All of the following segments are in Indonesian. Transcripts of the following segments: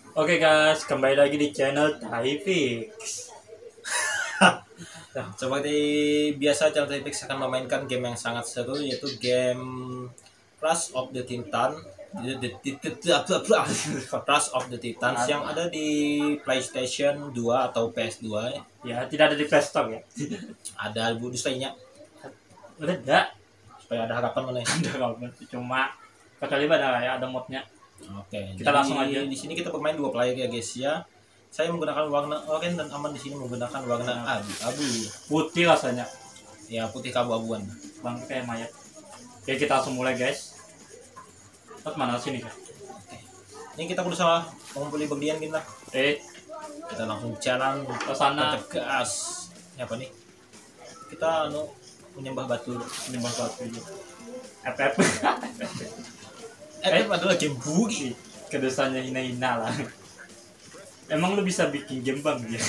Oke guys, kembali lagi di channel Taifix. Nah, seperti biasa channel Tipix akan memainkan game yang sangat seru yaitu game Clash of the Titan. Clash of the Titans yang ada di PlayStation 2 atau PS2. Ya, tidak ada di Play Store ya. Ada bu lainnya Udah enggak? supaya ada harapan mana. Ada kabar. Cuma kecuali ada modnya. Oke, Kita jadi langsung aja. di sini kita bermain dua player ya guys ya. Saya menggunakan warna oranye dan Aman di sini menggunakan warna abu-abu. Putih rasanya. Ya, putih keabu-abuan. Bang kayak mayat. Oke, kita langsung mulai guys. Terus mana sini kan? Ini kita berusaha mengumpuli bagian kita. Kita langsung jalan Ke sana. gas. Ini apa nih? Kita menyembah batu. Menyembah batu itu. FF. FF adalah game bugil. Kedosanya hina-hina lah. Emang lu bisa bikin game bang ya?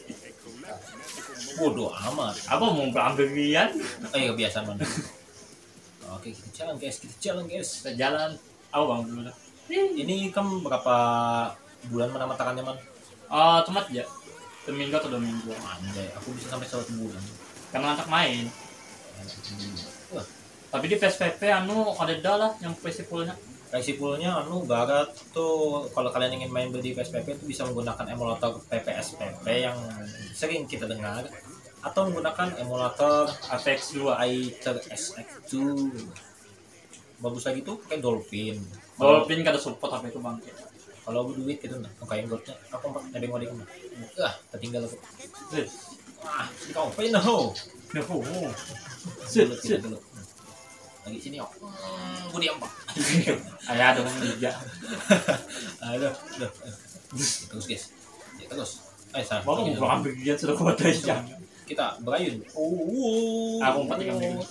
Bodoh amat. Apa mau ambil kalian? Kebiasaan mana? Oke, kita jalan guys. Kita jalan. Apa bang dulu? Ini kan berapa bulan menamatannya man? Cuma ya. Seminggu atau 2 minggu. Anjay, aku bisa sampai 1 bulan. Karena anak main. Wah, Tapi di PSVP ada lah yang prinsipulnya. prinsipulnya barat tuh kalau kalian ingin main di PSPP itu bisa menggunakan emulator PPSPP yang sering kita dengar atau menggunakan emulator ATX2. Aether SX2. Bagus lagi tuh kayak Dolphin. Dolphin kada support apa itu bang. Kalau duit gitu nah, kayak godnya aku nebeng ngode kemana? Tertinggal aku. Kau apa ini ho? Sit. Lagi sini kok. Gue diam pak. Ayah dong juga. Aduh. Terus guys. Terus. Salah. Bapak mau ambil dia sudah kuat aja. Kita berayun. Aku 4 minggu.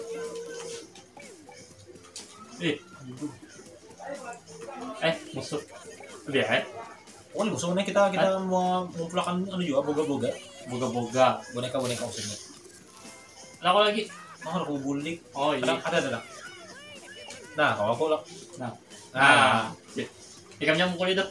Musuh. Lihat. Ini musuhnya kita mau mengumpulkan juga boga-boga. Boga-boga. Boneka maksudnya. Aku lagi. Aku bulik. Oh iya. Ada. Nah, kalau aku lah. Nah. Ikannya mukul itu.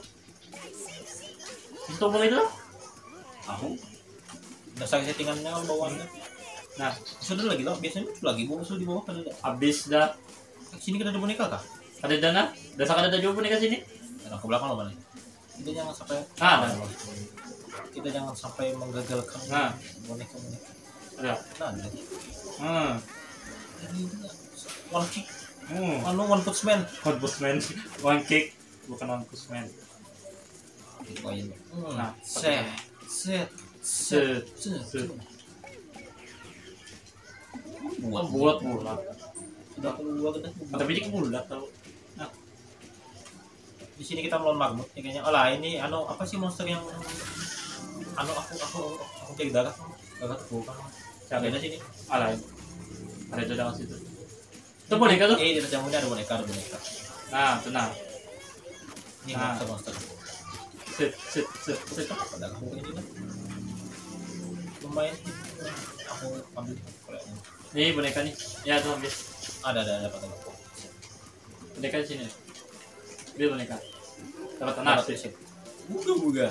Itu boleh itu? Aku. Dasar settingannya bawahnya. Nah, sudah lagi loh. Biasanya itu lagi musuh di bawah kan ada. Habis dah. Sini kita ada boneka kah? Ada dana? Dasar ada juga boneka sini? Nah, ke belakang lo mana? Kita jangan sampai. Kita jangan sampai menggagalkan. Boneka. Ada. Nah, ini one kick. One punchman. One kick, bukan one punchman. Nah, set. Buat bulat. Sudah keluar kita. Tapi ini bulat tau. Nah, di sini kita melawan Marmut ya, kayaknya. Ini apa sih monster yang aku cek darah terbuka. Siapa ada sini? Ada dalam situ. Itu boneka tuh? Di jamunya ada boneka. Nah, tenang. Ini monster. Set. Pada kamu ini kan. Lumayan. Aku ambil koleksi. Nih boneka nih. Ya tuh ambil. Ada apa? Boneka di sini. Ambil boneka. Dapat tanah sih. Buga.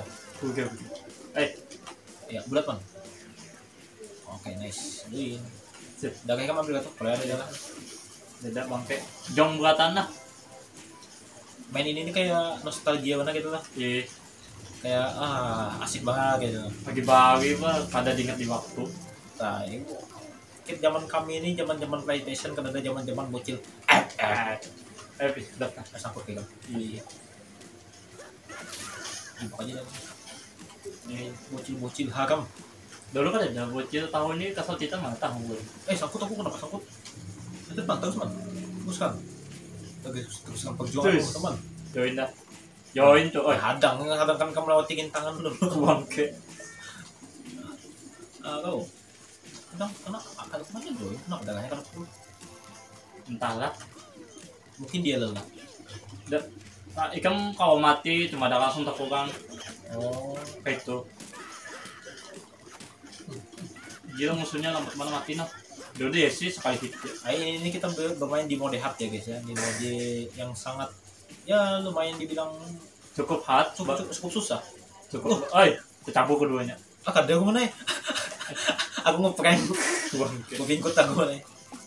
Ya, bulat man. Oke, nice. Duin. Udah kayak ambil tuh, kalau ada jalan. Tidak bangke. Jong buat tanah. Main ini kayak nostalgia mana gitu lah. Iya. Kayak asik banget gitu. Bagi-bagi pak, pada diingat di waktu. Nah, ini zaman kami ini zaman PlayStation kan ada zaman bocil. Sudah Sangkut gitu. Iya. Pokoknya ini bocil haram. Dulu kan ada bocil tahun ini kasar kita mana tahu gue. Sangkut aku kenapa sangkut? Itu terus man. Terus kan. Teruskan perjuangan teman. Join tuh. Hadang kan kamu lewatin tangan dulu. Bangke. Kau. Kenapa kemana join? Kenapa dagangnya kan aku? Entahlah. Mungkin dia lelah. Ikan kalau mati cuma ada langsung terpulang. Kayak itu. Gila musuhnya lambat mana mati nah. Dode ya sih sekali hit. Ini kita bermain di mode hard ya guys ya, di mode yang sangat ya lumayan dibilang Cukup hard, cukup susah. cukup. Oi, kecabur keduanya. Kada aku mana? Aku ngeprank. Bangke. Aku pingkut aku mana?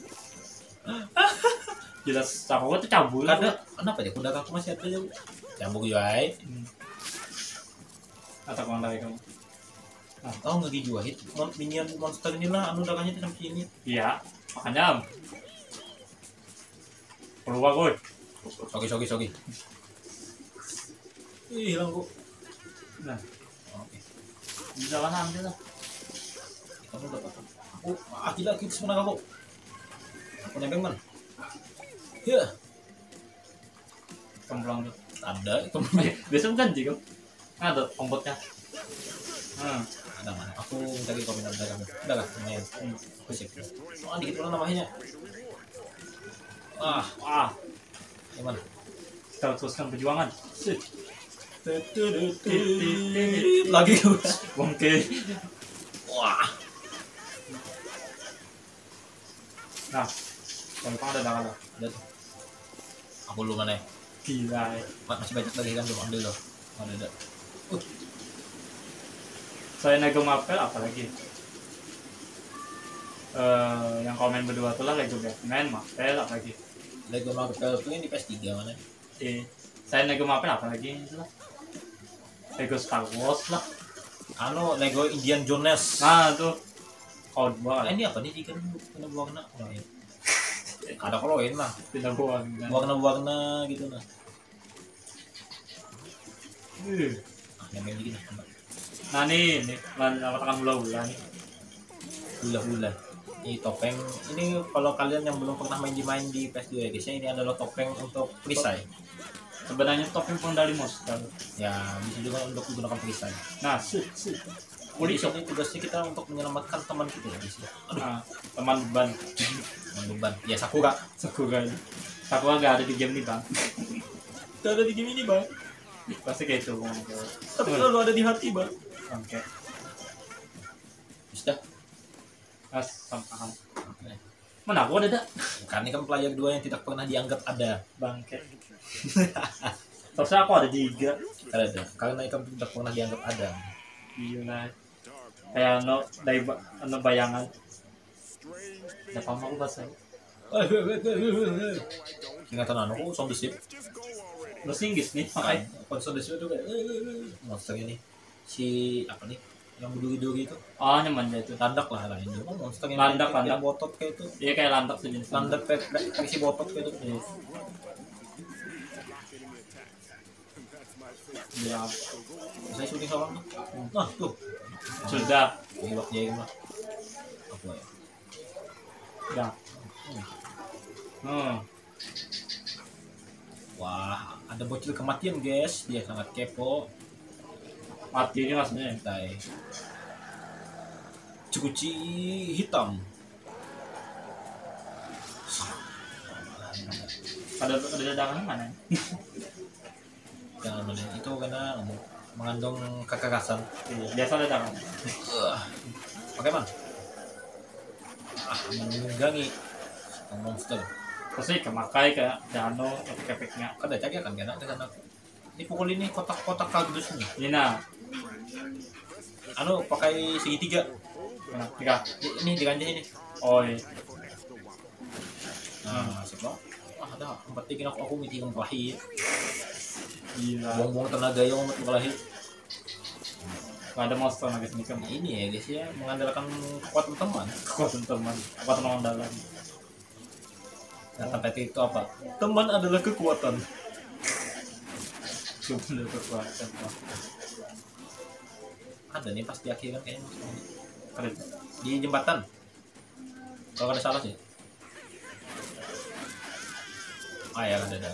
Jelas aku tuh cabul. Kada kenapa ya? Kuda aku masih ada jauh. Cambuk juai. Atau kau lagi kamu? Oh nggak dijual itu. Minion monster inilah anu darahnya tuh sampai sini. Iya, makanya keluar gue. Sogi. Ih, hilang kok. Nah, Oke. bisa kan ambil lah. Kamu dapat. Aku gila kita sebenarnya aku. Aku nebeng man. Ya, Kemplang tuh. ada itu. Biasa bukan sih kau? Ada ombotnya. Ada mana? Aku cari komentar dari kamu. Udah lah, lumayan. Aku sip. Oh, dikit dulu namanya. Ah, Gimana? kita teruskan perjuangan. Sip. Lagi Bangke. wah. Nah, kemplang ada darah. Ada tuh. Aku lu mana? Gila. Masih banyak lagi kan belum ambil loh. Ada. Saya nego mapel apalagi? Yang komen berdua tuh lah Lego Batman, mapel apalagi? Lego Marvel itu yang di PS3 mana? Saya nego mapel apalagi itu lah? Lego Star Wars lah. Anu Lego Indiana Jones. Nah tuh outbound. Ini apa nih ikan kena warna? Oh, ya. Ada kalau ini lah. Tidak buang. Warna-warna gitu nah. Nah Yang main gini. nih katakan bola-bola nih. Hula-hula. Ini topeng. Ini kalau kalian yang belum pernah main di PS2 ya guys, ini adalah topeng untuk perisai. Sebenarnya topeng pengendali monster. Ya bisa juga untuk menggunakan perisai. Nah, Di sini tugasnya kita untuk menyelamatkan teman kita ya guys. nah, teman beban. Beban. Ya Sakura. Sakura gak ada di game ini bang. Gak ada di game ini bang. Pasti kayak itu bang. Tapi selalu ada di hati bang. Oke. Sudah. Mas, paham. Mana aku ada dah? Karena kan player 2 yang tidak pernah dianggap ada. Bangke. Terusnya aku ada 3. Ada. Karena ikan tidak pernah dianggap ada. Iya. Kayak bayangan. Udah paham aku bahasa. Ingatan aku zombie ship. Bahasa Inggris nih, makanya. Zombie ship itu kayak monster ini. Si apa nih? Yang berduri-duri itu. Oh, nyaman dia itu. Landak lah ini. Monster yang Landak. yang botot kayak itu. Iya kayak lantak sejenis. Landak versi botot kayak itu. Iya. Ya, Saya syuting sama tuh. Nah, tuh. sudah. Iwak jaim lah. Apa ya? Udah. Wah, ada bocil kematian guys. Dia sangat kepo. Mati ini maksudnya. Tai. Cukuci hitam. Ada dagangan mana? Jangan mana itu karena mengandung kekerasan. Iya, biasa ada dagangan. Pakai man? Menunggangi monster. Pasti kemakai kayak Dano atau kepeknya. Kan ada caknya kan dengan aku. Ini pukul ini kotak-kotak kardus ini. Ini nah, Anu pakai segitiga. mana? Tiga. Ini diganjah ini. Oh iya. Nah, sebab ada empat tiga aku meeting kelahir. Gila. Buang-buang tenaga yang untuk kelahir. Gak ada monster lagi sini kan. Ini ya guys ya mengandalkan kekuatan teman. Kekuatan teman, kekuatan orang dalam. Kata PT itu apa? Teman adalah kekuatan. Cuma ada kekuatan. Ada nih pas di akhir kan kayaknya Keren. di jembatan. Kalau ada salah sih. Ya ada.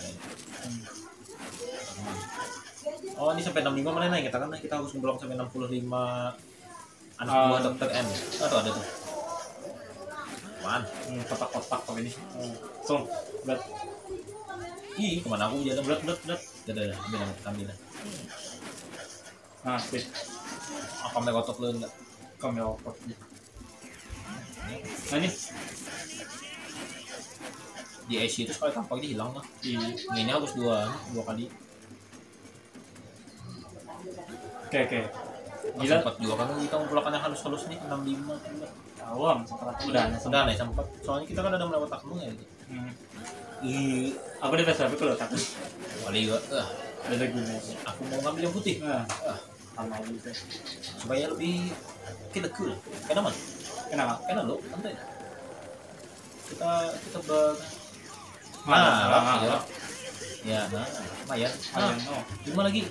Oh ini sampai 65 mana nih kita kan kita harus belum sampai 65 anak buah dokter N. Atau ada tuh. Man, Kotak-kotak kok ini. So, berat. ih kemana aku jalan Berat. Udah, ambil. Nah, sih. Apa mereka otot lu enggak? Kami opot. Nah ini. Di AC itu sekali tampak dia hilang lah. Iya. Ini harus dua kali. Oke. Gila. Gila. Sempat juga kan kita ngumpulkan yang halus-halus nih 65 juga. Awam setelah udah Udah nih sempat. Soalnya kita kan ada melewat takmu ya gitu. Ih, Aku di PSBB kalau takut kali juga. ada guna. Aku mau ngambil yang putih. Nah, sama gitu. Supaya lebih kita cool. Kenapa? Kenapa? Karena lo santai. Kita ber Mana? ya. Ya, nah, lumayan. Ayam, oh. 5 lagi.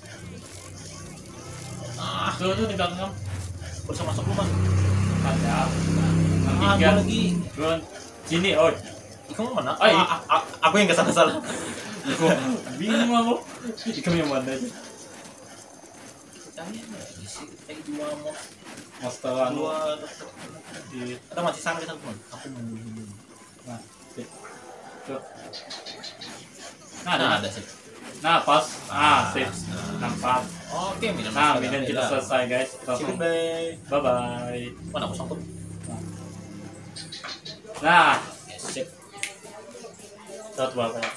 Tuh di belakang. Bisa masuk rumah. Ada. Dua Tiga. lagi. Dua. Sini, oh. Kamu mana? Ay. Aku yang kesana salah. Aku bingung aku. Kamu yang mana aja? Kayak dua mau Master dua di ada masih sama di sana teman. Aku mau nah, sip. Tuh. nah Nah, ada sih. nah pas. Sip. Nampak. Oke, minum. Nah, minum kita selesai guys. Kita langsung Bye. bye bye. Mana aku sangkut? Nah, Sip. shot berapa ya?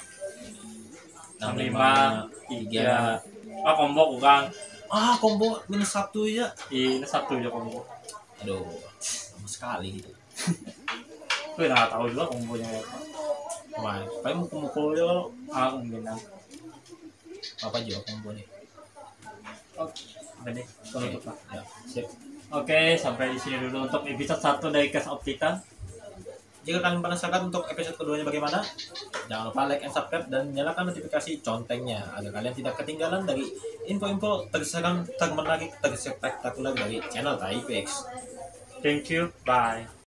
65 3. Combo bukan. Combo -1 ya. Ini satu aja combo. Aduh, sama sekali gitu. Gue nggak tahu juga kombonya apa. Kemarin, paling mukul-mukul ya. Mungkin. Apa juga combo nih? Oke, udah deh. Tutup lah. Ya, sip. Oke, sampai di sini dulu untuk episode 1 dari Cast of Titan. Jika kalian penasaran untuk episode keduanya bagaimana, jangan lupa like and subscribe dan nyalakan notifikasi contengnya agar kalian tidak ketinggalan dari info-info terseram, termenarik, terspektakuler dari channel Typex. Thank you. Bye.